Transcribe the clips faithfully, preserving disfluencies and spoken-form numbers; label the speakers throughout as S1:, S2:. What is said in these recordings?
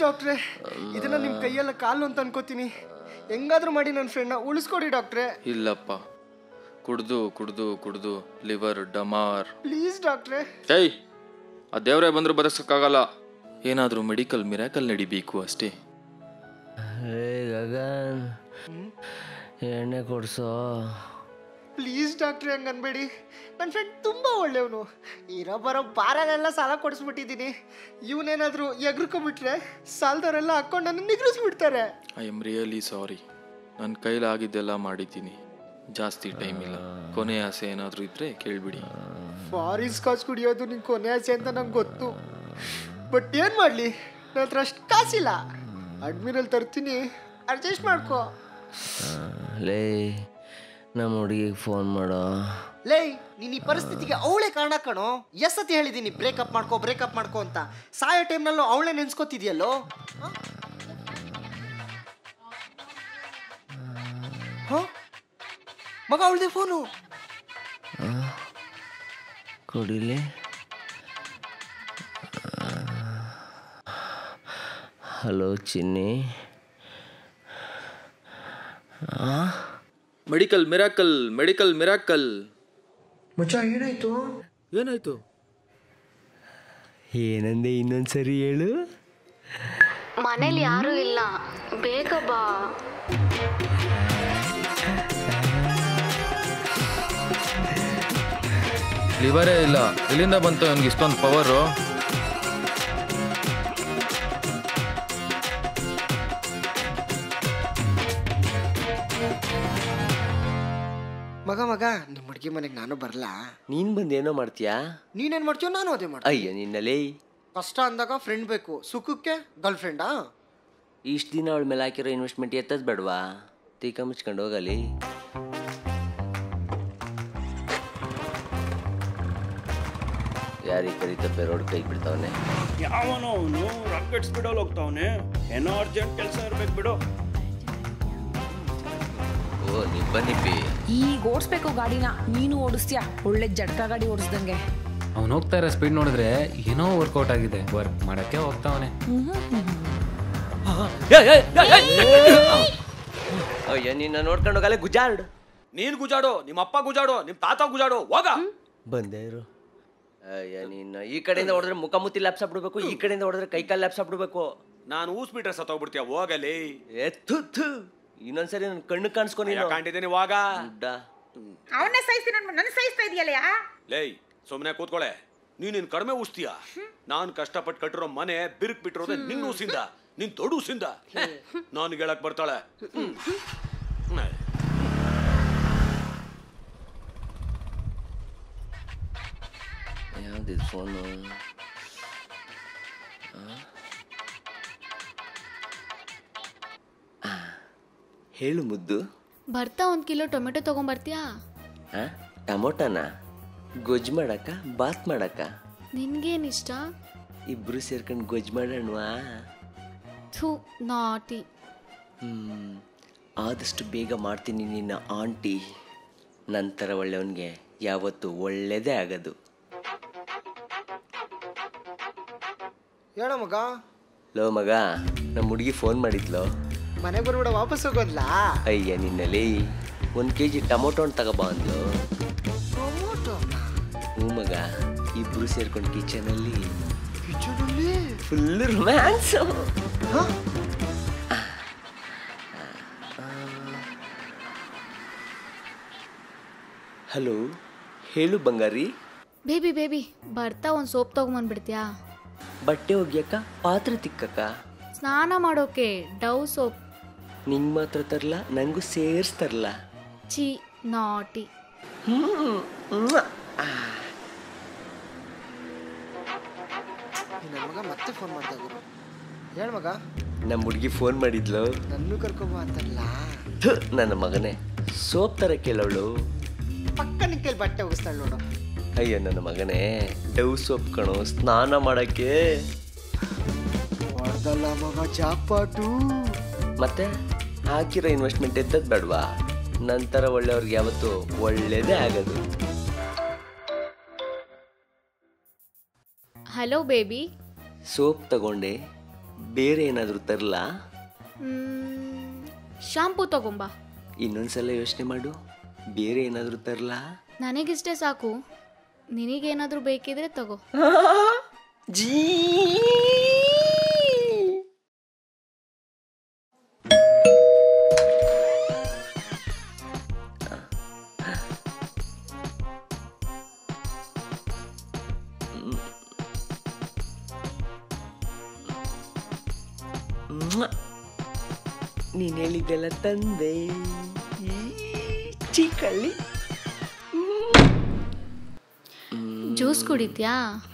S1: ಡಾಕ್ಟ್ರೆ, ಇದನ್ನ ನಿಮ್ಮ ಕೈಯೆಲ್ಲ ಕಾಲು ಅಂತ ಅನ್ಕೋತೀನಿ. ಹೆಂಗಾದ್ರೂ ಮಾಡಿ ನನ್ನ ಫ್ರೆಂಡ್ನ ಉಳಿಸ್ಕೊಡಿ ಡಾಕ್ಟ್ರೆ.
S2: ಇಲ್ಲಪ್ಪ, ಕುಡ್ದು ಕುಡ್ದು ಕುಡ್ದು ಲಿವರ್ ಡಮಾರ್.
S1: ಪ್ಲೀಸ್ ಡಾಕ್ಟ್ರೆ.
S2: ಏಯ್, ಆ ದೇವರೇ ಬಂದರೂ ಬದುಕ್ಸಕ್ಕಾಗಲ್ಲ. ಏನಾದರೂ ಮೆಡಿಕಲ್ ಮಿರಾಕಲ್ ನಡಿಬೇಕು ಅಷ್ಟೇ.
S3: ಗಗನ್, ಎಣ್ಣೆ ಕೊಡ್ಸೋ
S1: ಪ್ಲೀಸ್ ಡಾಕ್ಟ್ರೆ, ಹಂಗೆ ಅನ್ಬೇಡಿ. ನನ್ನ ಫ್ರೆಂಡ್ ತುಂಬ ಒಳ್ಳೆಯವನು. ಇರೋ ಬರೋ ಬಾರನೆಲ್ಲ ಸಾಲ ಕೊಡಿಸ್ಬಿಟ್ಟಿದ್ದೀನಿ. ಇವನೇನಾದರೂ ಎಗ್ರಿಕೊಂಬಿಟ್ರೆ ಸಾಲದವರೆಲ್ಲ ಹಾಕೊಂಡು ನನ್ನ ನಿಗ್ರಿಸ್ಬಿಡ್ತಾರೆ.
S2: I am really sorry. ನನ್ನ ಕೈಲಾಗಿದ್ದೆಲ್ಲ ಮಾಡಿದ್ದೀನಿ. ಜಾಸ್ತಿ ಟೈಮ್ ಇಲ್ಲ. ಕೊನೆ ಆಸೆ ಏನಾದರೂ ಇದ್ದರೆ ಕೇಳಿಬಿಡಿ.
S1: ಫಾರಿನ್ ಸ್ಕಾಚ್ ಕುಡಿಯೋದು ನಿನ್ನ ಕೊನೆ ಆಸೆ ಅಂತ ನಂಗೆ ಗೊತ್ತು. ಬಟ್ ಏನು ಮಾಡಲಿ, ನನ್ನ ಹತ್ರ ಅಷ್ಟು ಕಾಸಿಲ್ಲ. ಅಡ್ಮಿರಲ್ ತರ್ತೀನಿ, ಅಡ್ಜಸ್ಟ್ ಮಾಡ್ಕೋ.
S3: ಲೇ, ನಮ್ಮ ಹುಡುಗಿಗೆ ಫೋನ್ ಮಾಡೋ.
S1: ಲೇ, ನೀನು ಈ ಪರಿಸ್ಥಿತಿಗೆ ಅವಳೇ ಕಾರಣ ಕಣೋ. ಎಷ್ಟತಿ ಹೇಳಿದ್ದೀನಿ ಬ್ರೇಕಪ್ ಮಾಡ್ಕೋ ಬ್ರೇಕಪ್ ಮಾಡ್ಕೋ ಅಂತ. ಸಾಯೋ ಟೈಮ್ನಲ್ಲೂ ಅವಳೇ ನೆನ್ಸ್ಕೊತಿದ್ಯಲ್ಲೋ. ಹಾಂ, ಮಗ ಅವಳದೇ ಫೋನು.
S3: ಕೊಡಿಲಿ. Hello Chinni.
S2: Medical miracle, medical miracle.
S1: ಮಚ್ಚ, ಏನಾಯ್ತು
S2: ಏನಾಯ್ತು?
S3: ಏನಂದೆ, ಇನ್ನೊಂದ್ಸರಿ ಹೇಳು.
S4: ಮನೇಲಿ ಯಾರು ಇಲ್ಲ, ಬೇಗ ಬಾ.
S2: ಲಿವರೇ ಇಲ್ಲ, ಇಲ್ಲಿಂದ ಬಂತು ನನಗೆ ಇಷ್ಟೊಂದು ಪವರು.
S1: ಮಗ ಮಗ ನಿಮ್ಮ ಹುಡುಗಿ ಮನೆಗೆ ನಾನು ಬರಲಾ?
S3: ನೀನು ಬಂದು ಏನೋ ಮಾಡ್ತೀಯಾ?
S1: ನೀನೇನು ಮಾಡ್ತೀಯೋ ನಾನು ಅದೇ ಮಾಡ್ತೀನಿ.
S3: ಅಯ್ಯ ನಿನ್ನಲೇ,
S1: ಕಷ್ಟ ಅಂದಾಗ ಫ್ರೆಂಡ್ ಬೇಕು, ಸುಖಕ್ಕೆ ಗರ್ಲ್ ಫ್ರೆಂಡಾ?
S3: ಇಷ್ಟು ದಿನ ಅವಳ ಮೇಲೆ ಹಾಕಿರೋ ಇನ್ವೆಸ್ಟ್ಮೆಂಟ್ ಎತ್ತದ್ ಬೇಡವಾ? ತೀಕ ಮುಚ್ಕೊಂಡು ಹೋಗಲಿ. ಯಾರಿಗೆ ಕರೀತಪ್ಪೆ ರೋಡ್ ಕೈ ಬಿಡ್ತಾವನೆ.
S5: ಯಾವನೋ ಅವನು ರಾಕೆಟ್ ಸ್ಪೀಡಲ್ಲಿ ಹೋಗ್ತಾವನೆ. ಏನೋ ಅರ್ಜೆಂಟ್ ಕೆಲಸ ಇರ್ಬೇಕು ಬಿಡು.
S3: ಓ ನಿಬ್ಬ ನಿಬ್ಬಿ.
S6: ಈಗ ಓಡಿಸ್ಬೇಕು ಗಾಡಿನ. ನೀನು ಓಡಿಸ್ತೀಯಾ ಒಳ್ಳೆ ಜಡ್ಕ ಗಾಡಿ ಓಡಿಸ್ದಂಗೆ.
S7: ಅವ್ನು ಹೋಗ್ತಾ ಇರೋ ಸ್ಪೀಡ್ ನೋಡಿದ್ರೆ ಏನೋ ವರ್ಕೌಟ್ ಆಗಿದೆ. ವರ್ಕ್ ಮಾಡಕ್ಕೆ ಹೋಗ್ತಾವನೆ.
S3: ಅಯ್ಯ, ನಿನ್ನ ನೋಡ್ಕೊಂಡು ಹೋಗಲ್ಲ ಗುಜಾರ್ಡ್.
S5: ನೀನ್ ಗುಜಾಡೋ, ನಿಮ್ಮ ಅಪ್ಪ ಗುಜಾಡೋ, ನಿಮ್ಮ ತಾತ ಗುಜಾಡೋ, ಹೋಗ.
S3: ಬಂದೇ ಇರು. ಅಯ್ಯ, ನಿನ್ನ ಈ ಕಡೆಯಿಂದ ಹೊಡೆದ್ರೆ ಮುಖ ಮುತ್ತಿ ಲ್ಯಾಪ್ಸ್ ಬಿಡ್ಬೇಕು, ಈ ಕಡೆಯಿಂದ ಹೊಡೆದ್ರೆ ಕೈ ಕಾಲು ಲ್ಯಾಪ್ಸ್ ಬಿಡ್ಬೇಕು.
S5: ನಾನು ಊಸ್ ಬಿಟ್ರೆ ಸತ್ತೋಗ್ಬಿಡ್ತೀಯ, ಹೋಗಲಿ.
S3: ಎತ್ತು ಇನ್ನೊಂದ್ಸರಿ ನನ್ನ ಕಣ್ಣು ಕಾಣಿಸ್ಕೊಂಡು
S5: ಕಾಣ್ತಿದ್ದೀನಿ, ಹೋಗ.
S6: ಅವನ್ನೇ ಸಾಯಿಸ್ತೀನಿ, ನನ್ನ ಸಾಯಿಸ್ತಾ ಇದೆಯಲ್ಲ.
S5: ಲೇ, ಸುಮ್ಮನೆ ಕೂತ್ಕೊಳೆ. ನೀನ್ ನಿನ್ ಕಡಿಮೆ ಊಸ್ತೀಯ. ನಾನು ಕಷ್ಟಪಟ್ಟು ಕಟ್ಟಿರೋ ಮನೆ ಬಿರುಕ್ ಬಿಟ್ಟಿರೋದೆ ನಿನ್ನ ಊಸಿಂದ, ನಿನ್ ದೊಡ್ಡ ಊಸಿಂದ. ನಾನು ಹೇಳಕ್ ಬರ್ತಾಳೆ.
S3: ಯಾವ್ದಿದು ಫೋನು? ಹೇಳು ಮುದ್ದು.
S4: ಬರ್ತಾ ಒಂದು ಕಿಲೋ ಟೊಮೆಟೊ ತಗೊಂಬರ್ತೀಯಾ?
S3: ಟಮೋಟನ ಗೊಜ್ಜು ಮಾಡಕ್ಕ, ಬಾತ್ ಮಾಡಕ್ಕ?
S4: ನಿನ್ಗೇನಿಷ್ಟ?
S3: ಇಬ್ರು ಸೇರ್ಕೊಂಡು ಗೊಜ್ಜು ಮಾಡೋಣವಾ?
S4: ಥೂ, ನಾಟಿ.
S3: ಹ್ಮ್, ಆದಷ್ಟು ಬೇಗ ಮಾಡ್ತೀನಿ ನಿನ್ನ ಆಂಟಿ. ನಂತರ ಒಳ್ಳೆಯವನಿಗೆ ಯಾವತ್ತು ಒಳ್ಳೇದೇ ಆಗೋದು.
S1: ಹೇಳ ಮಗ.
S3: ಲೋ ಮಗ, ನಮ್ಮ ಹುಡುಗಿ ಫೋನ್ ಮಾಡಿದ್ಲೋ.
S1: ಮನೆಗೆ ಬರ್ಬೇಡ, ವಾಪಸ್ ಹೋಗೋದ್ಲಾ?
S3: ಅಯ್ಯ ನಿನ್ನಲ್ಲಿ ಒಂದು ಕೆ ಜಿ ಟೊಮೊಟೊ ಹಣ್ಣು ತಗೋಬಾ ಅಂದ್ಲು. ಹ್ಞೂ ಮಗ, ಇಬ್ರು ಸೇರ್ಕೊಂಡು ಕಿಚನಲ್ಲಿ ಫುಲ್ ರೊಮ್ಯಾನ್ಸ್. ಹಲೋ, ಹೇಳು ಬಂಗಾರಿ.
S4: ಬೇಬಿ ಬೇಬಿ, ಬರ್ತಾ ಒಂದು ಸೋಪ್ ತಗೊಂಬಂದ್ಬಿಡ್ತೀಯಾ?
S3: ಬಟ್ಟೆ ಒಗ್ಯಕ್ಕ, ಪಾತ್ರೆ ತಿಕ್ಕಕ್ಕ,
S4: ಸ್ನಾನ ಮಾಡೋಕೆ ಡವ್ ಸೋಪ್.
S3: ನಿಂಗೆ ಮಾತ್ರ ತರಲ್ಲ, ನನಗೂ ಸೇರಿಸ್ತಾರಲ್ಲ.
S4: ಚಿ, ನಾಟಿ.
S1: ನನ್ನ ಮಗ ಮತ್ತೆ ಫೋನ್ ಮಾಡ್ತಾ ಗುರು. ಹೇಳ ಮಗ.
S3: ನಮ್ಮ ಹುಡುಗಿ ಫೋನ್ ಮಾಡಿದ್ಲು.
S1: ನನ್ನೂ ಕರ್ಕೊಂಬ ಅಂತಲ್ಲ.
S3: ನನ್ನ ಮಗನೇ, ಸೋಪ್ ತರ ಕೇಳವಳು.
S1: ಪಕ್ಕ ನಿನ್ ಕೈಲಿ ಬಟ್ಟೆ ಒಗಿಸ್ತಾಳೆ ನೋಡು.
S3: ಅಯ್ಯ ನನ್ನ ಮಗನೇ, ಡವ್ ಸೋಪ್ ಕಣೋ, ಸ್ನಾನ ಮಾಡಕ್ಕೆ.
S1: ಹೊಡೆದಲ್ಲ ಮಗ ಜಾಕ್ಪಾಟು.
S3: ಮತ್ತೆ ಹಾಕಿರೋ ಇನ್ವೆಸ್ಟ್ಮೆಂಟ್ ಎತ್ತದ್ ಬೇಡವಾ? ನಂತರ ಒಳ್ಳೆಯವ್ರಿಗೆ ಯಾವತ್ತು ಒಳ್ಳೇದೇ ಆಗೋದು.
S4: Hello baby.
S3: ಸೋಪ್ ತಗೊಂಡೆ, ಬೇರೆ ಏನಾದರೂ ತರಲಾ?
S4: ಶಾಂಪೂ ತಗೊಂಬ.
S3: ಇನ್ನೊಂದ್ಸಲ ಯೋಚನೆ ಮಾಡು, ಬೇರೆ ಏನಾದರೂ ತರಲಾ?
S4: ನನಗಿಷ್ಟೇ ಸಾಕು, ನಿನಗೇನಾದರೂ ಬೇಕಿದ್ರೆ ತಗೋ.
S3: ಜೀ ನೀನು ಹೇಳಿದ್ದೆಲ್ಲ ತಂದೆ ಚಿಕ್ಕಳ್ಳಿ.
S4: ಜ್ಯೂಸ್ ಕುಡಿತ್ಯಾ?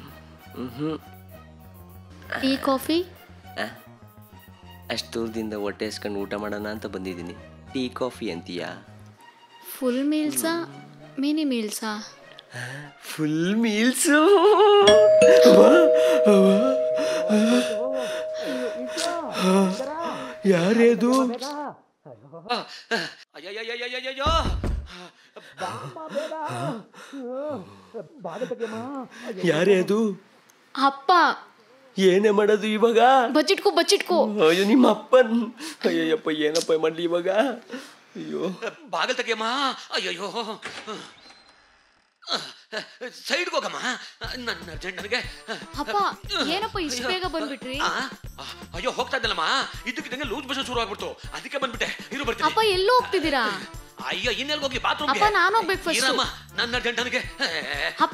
S4: Tea coffee?
S3: ಅಷ್ಟು ದೂರದಿಂದ ಹೊಟ್ಟೆ ಹಸ್ಕೊಂಡು ಊಟ ಮಾಡೋಣ ಅಂತ ಬಂದಿದ್ದೀನಿ. ಟೀ ಕಾಫಿ ಅಂತೀಯಾ?
S4: ಫುಲ್ ಮೀಲ್ಸಾ ಮಿನಿ ಮೀಲ್ಸಾ?
S3: Full meals. ಯಾರೇದು? ಯಾರೇ ಅದು?
S4: ಅಪ್ಪ.
S3: ಏನೇ ಮಾಡೋದು ಇವಾಗ?
S4: ಬಚ್ಚಿಟ್ಕೋ ಬಚ್ಚಿಟ್ಕೋ.
S3: ಅಯ್ಯೋ ನಿಮ್ಮ ಅಪ್ಪನ್. ಅಯ್ಯಯ್ಯಪ್ಪ ಏನಪ್ಪ ಮಾಡ್ಲಿ ಇವಾಗ? ಅಯ್ಯೋ
S5: ಬಾಗಲ್ ತೆಗೆಯಮ್ಮ. ಅಯ್ಯಯ್ಯೋ ಸೈಡ್ಗೆ ಹೋಗಮ್ಮ, ನನ್ನ ಅರ್ಜೆಂಟ್ ನನಗೆ.
S4: ಅಪ್ಪ ಏನಪ್ಪ ಇಷ್ಟು ಬೇಗ ಬಂದ್ಬಿಟ್ರಿ?
S5: ಅಯ್ಯೋ ಹೋಗ್ತಾ ಇದ್ದಲ್ಲಮ್ಮ, ಇದಕ್ಕಿದ್ದಂಗೆ ಲೂಸ್ ಮೋಷನ್ ಶುರು ಆಗ್ಬಿಡ್ತು, ಅದಕ್ಕೆ ಬಂದ್ಬಿಟ್ಟೆ. ಇರು ಬರ್ತೀನಿ.
S4: ಅಪ್ಪ ಎಲ್ಲೂ ಹೋಗ್ತಿದ್ದೀರಾ?
S5: ಅಯ್ಯೋ ಇನ್ನೆಲ್ಲಿ ಹೋಗ್ಲಿ, ಬಾತ್ರೂಮ್.
S4: ಅಪ್ಪ ನಾನು ಹೋಗ್ಬೇಕು ಫಸ್ಟ್.
S5: ಇರಮ್ಮ, ನನ್ನ ಅರ್ಜೆಂಟ್ ನನಗೆ.
S4: ಅಪ್ಪ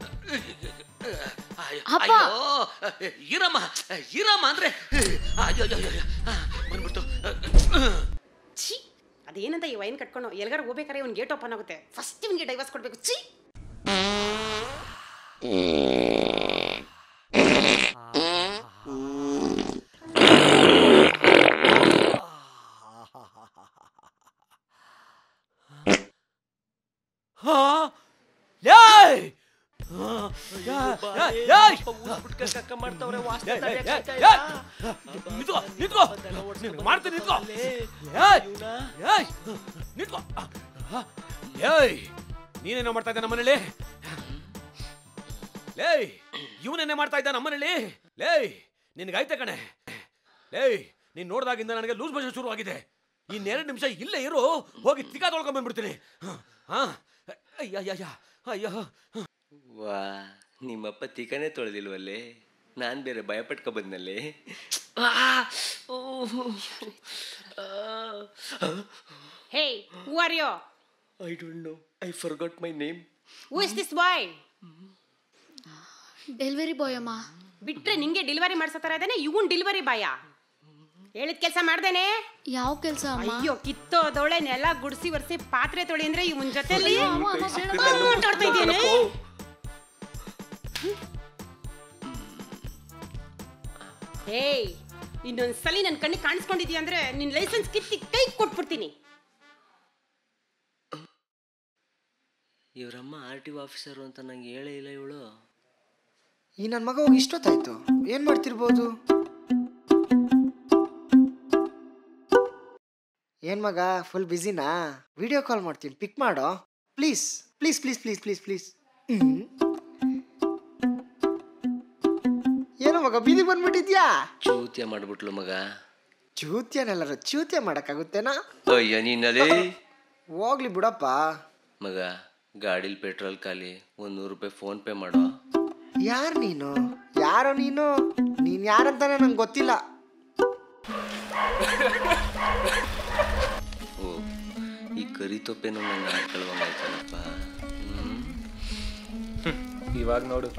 S4: ಅಪ್ಪ
S5: ಇರಮ್ಮ ಇರಮ್ಮ ಅಂದ್ರೆ ಅಯ್ಯೋ ಬಂದ್ಬಿಡ್ತು.
S8: ಛೀ, ಅದೇನಂತ ಈ ವೈನ್ ಕಟ್ಕೊಂಡು ಎಲ್ಗಾರ ಹೋಗ್ಬೇಕಾರೆ ಇವ್ನು ಗೇಟ್ ಓಪನ್ ಆಗುತ್ತೆ. ಫಸ್ಟ್ ಇವ್ನಿಗೆ ಡೈವರ್ಸ್ ಕೊಡ್ಬೇಕು. ಛೀ.
S5: ನೀನೇನೋ ಮಾಡ್ತಾ ಇದ್ದ ನಮ್ಮನೇಲಿ? ಲೇಯ್ ಇವನೇನೇ ಮಾಡ್ತಾ ಇದ್ದ ನಮ್ಮನೇಲಿ? ಲೇಯ್ ನಿನ್ಗಾಯ್ತ ಕಣೆ. ಲೇಯ್ ನೀನ್ ನೋಡ್ದಾಗಿಂದ ನನಗೆ ಲೂಸ್ ಮೋಷನ್ ಶುರು ಆಗಿದೆ. ಇನ್ನೆರಡು ನಿಮಿಷ ಇಲ್ಲೇ ಇರು, ಹೋಗಿ ತಿಕ್ಕ ತೊಳ್ಕೊಂಡ್ ಬಂದ್ಬಿಡ್ತೀನಿ. ಹಾ ಅಯ್ಯ ಅಯ್ಯೋ.
S3: ವಾ, ನಿಮ್ಮಪ್ಪ ತಿಕನೇ ತೊಳೆದಿಲ್ವಲ್ಲೇ? ನಾನು ಬೇರೆ ಭಯ ಪಟ್ಕೊ ಬಂದ್ನಲ್ಲಿ.
S8: Hey, who are you?
S3: I don't know, I forgot my name.
S8: Who is this boy?
S4: Delivery boy ಅಮ್ಮ.
S8: ಬಿಟ್ರೆ ನಿಂಗೆ ಡೆಲಿವರಿ ಮಾಡ್ಸತಾರ ಇದ್ದಾನೆ, ಇವನ್ ಡೆಲಿವರಿ ಬಾಯ? ಹೇಳಿದ ಕೆಲಸ ಮಾಡ್ದೇನೆ?
S4: ಯಾವ ಕೆಲಸ ಅಮ್ಮ?
S8: ಅಯ್ಯೋ ಕಿತ್ತೋದೊಳೆ ನೆಲ ಗುಡಿಸಿ ಒರೆಸಿ ಪಾತ್ರೆ ತೊಳಿ ಅಂದ್ರೆ ಇವನ್ ಜೊತೆಲಿ ಏಯ್, ಇನ್ನೊಂದ್ಸಲಿ ನನ್ನ ಕಣ್ಣಿಗೆ ಕಾಣಿಸ್ಕೊಂಡಿದ್ಯಾ ಅಂದ್ರೆ ನಿನ್ ಲೈಸೆನ್ಸ್ ಕಿತ್ತಿ ಕೈ ಕೊಟ್ಬಿಡ್ತೀನಿ.
S3: ಇವರಮ್ಮ ಆರ್ ಟಿ ಒ ಆಫೀಸರು ಅಂತ ನಂಗೆ ಹೇಳೇ ಇಲ್ಲ ಇವಳು.
S1: ಈ ನನ್ನ ಮಗ ಹೋಗಿ ಇಷ್ಟೊತ್ತಾಯ್ತು, ಏನು ಮಾಡ್ತಿರ್ಬೋದು? ಏನು ಮಗ ಫುಲ್ ಬ್ಯುಸಿನಾ? ವಿಡಿಯೋ ಕಾಲ್ ಮಾಡ್ತೀನಿ, ಪಿಕ್ ಮಾಡೋ please please please please please please. ಹ್ಞೂ ಏನೋ ಮಗ ಬೀದಿ ಬಂದ್ಬಿಟ್ಟಿದ್ಯಾ?
S3: ಚೂತ್ಯ ಮಾಡ್ಬಿಟ್ಲು ಮಗ.
S1: ಚೂತ್ಯನೆಲ್ಲರೂ ಚೂತ್ಯ ಮಾಡೋಕ್ಕಾಗುತ್ತೇನಾ?
S3: ಅಯ್ಯ ನೀನದೇ
S1: ಹೋಗ್ಲಿ ಬಿಡಪ್ಪ.
S3: ಮಗ ಗಾಡೀಲಿ ಪೆಟ್ರೋಲ್ ಖಾಲಿ, ಒಂದು ನೂರು ರೂಪಾಯಿ ಫೋನ್ ಪೇ ಮಾಡೋ.
S1: ಯಾರು ನೀನು? ಯಾರೋ ನೀನು? ನೀನು ಯಾರಂತಾನೆ ನಂಗೆ ಗೊತ್ತಿಲ್ಲ.
S3: ಓ, ಈ ಕರಿ ತೊಪ್ಪೇನೋ ನಂಗೆ ಆಡ್ಕೊಳ್ವಂಗಾಯ್ತಲ್ಲಪ್ಪ.
S7: ಇವಾಗ ನೋಡು.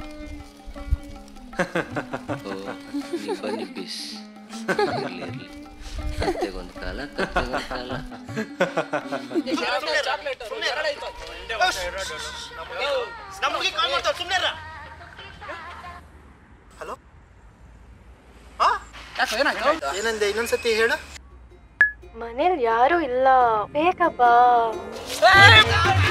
S3: ಓ ನಿಬ್ಬ ನಿಬ್ಬಿಸ್. ಇರಲಿ ಇರಲಿ, ಕತ್ತೆಗೊಂದು ಕಾಲ ಕತ್ತೆಗೊಂದು ಕಾಲ.
S1: ಹಲೋ, ಏನಂದೆ? ಇನ್ನೊಂದ್ಸತಿ ಹೇಳ.
S9: ಮನೇಲಿ ಯಾರು ಇಲ್ಲ, ಬೇಗ ಬಾ.